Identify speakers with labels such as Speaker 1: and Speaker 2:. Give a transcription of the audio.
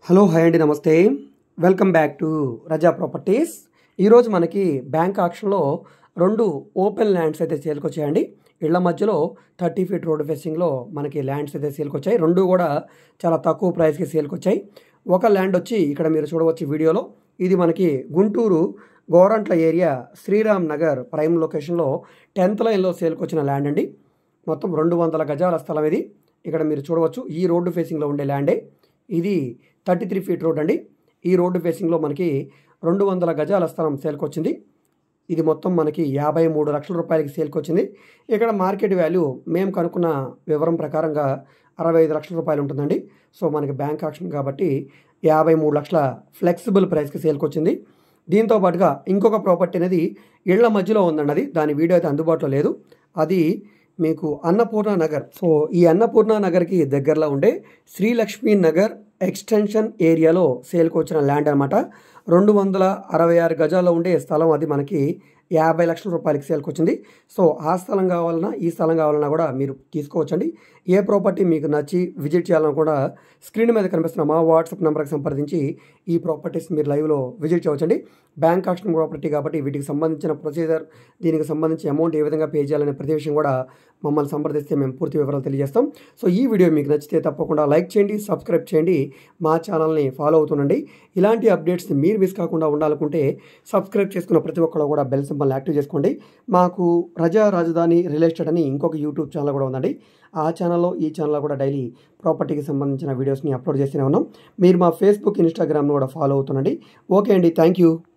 Speaker 1: Hello hi అండి, నమస్తే. Welcome back to Raza properties. ఈరోజు మనకి బ్యాంక్ ఆక్షన్లో 2 ఓపెన్ ల్యాండ్స్ అయితే సేల్కి వచ్చాయండి. ఇళ్ల మధ్యలో 30 ఫీట్ రోడ్ ఫేసింగ్లో మనకి ల్యాండ్స్ అయితే సేల్కి వచ్చాయి. 2 కూడా చాలా తక్కువ ప్రైస్కి సేల్కి వచ్చాయి. ఒక ల్యాండ్ వచ్చి ఇక్కడ మీరు చూడవచ్చు వీడియోలో, ఇది మనకి గుంటూరు గోరంట్ల ఏరియా శ్రీరామ్ నగర్ ప్రైమ్ లొకేషన్లో 10th లైన్లో సేల్కి వచ్చిన ల్యాండ్ అండి. మొత్తం 200 గజాల స్థలం ఇది. ఇక్కడ మీరు చూడవచ్చు, ఈ రోడ్డు ఫేసింగ్లో ఉండే ల్యాండే. ఇది 33 ఫీట్ రోడ్ అండి. ఈ రోడ్డు ఫేసింగ్లో మనకి 200 గజాల స్థలం సేల్కి వచ్చింది. ఇది మొత్తం మనకి 53 లక్షల రూపాయలకి సేల్కి వచ్చింది. ఇక్కడ మార్కెట్ వాల్యూ మేము కనుక్కున్న వివరం ప్రకారంగా 65 లక్షల రూపాయలు ఉంటుందండి. సో మనకి బ్యాంక్ ఆక్షన్ కాబట్టి 53 లక్షల ఫ్లెక్సిబుల్ ప్రైస్కి సేల్కి వచ్చింది. దీంతో పాటుగా ఇంకొక ప్రాపర్టీ అనేది ఇళ్ల మధ్యలో ఉందండి. అది దాని వీడియో అయితే అందుబాటులో లేదు. అది మీకు అన్నపూర్ణ నగర్. సో ఈ అన్నపూర్ణ నగర్కి దగ్గరలో ఉండే శ్రీలక్ష్మీ నగర్ ఎక్స్టెన్షన్ ఏరియాలో సేల్కి వచ్చిన ల్యాండ్ అనమాట. 266 గజాల్లో ఉండే స్థలం. అది మనకి 50 లక్షల రూపాయలకి సేల్కి వచ్చింది. సో ఆ స్థలం కావాలన్నా ఈ స్థలం కావాలన్నా కూడా మీరు తీసుకోవచ్చండి. ఏ ప్రాపర్టీ మీకు నచ్చి విజిట్ చేయాలన్నా కూడా స్క్రీన్ మీద కనిపిస్తున్న మా వాట్సాప్ నెంబర్కి సంప్రదించి ఈ ప్రాపర్టీస్ మీరు లైవ్లో విజిట్ చేయవచ్చండి. బ్యాంక్ ఆక్షన్ ప్రాపర్టీ కాబట్టి వీటికి సంబంధించిన ప్రొసీజర్, దీనికి సంబంధించి అమౌంట్ ఏ విధంగా పే చేయాలనే ప్రతి విషయం కూడా మమ్మల్ని సంప్రదిస్తే మేము పూర్తి వివరాలు తెలియజేస్తాం. సో ఈ వీడియో మీకు నచ్చితే తప్పకుండా లైక్ చేయండి, సబ్స్క్రైబ్ చేయండి, మా ఛానల్ని ఫాలో అవుతుండండి. ఇలాంటి అప్డేట్స్ని మీరు మిస్ కాకుండా ఉండాలనుకుంటే సబ్స్క్రైబ్ చేసుకున్న ప్రతి ఒక్కరు కూడా బెల్ సింబల్ని యాక్టివ్ చేసుకోండి. మాకు రజా రాజధాని రియల్ ఎస్టేట్ అని ఇంకొక యూట్యూబ్ ఛానల్ కూడా ఉందండి. ఆ ఛానల్లో ఈ ఛానల్లో కూడా డైలీ ప్రాపర్టీకి సంబంధించిన వీడియోస్ని అప్లోడ్ చేస్తూనే ఉన్నాం. మీరు మా ఫేస్బుక్, ఇన్స్టాగ్రామ్ను కూడా ఫాలో అవుతుండండి. ఓకే అండి, థ్యాంక్ యూ.